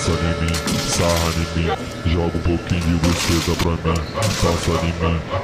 passa em mim, sarra em mim, joga um pouquinho de buceta pra mim, passa em mim,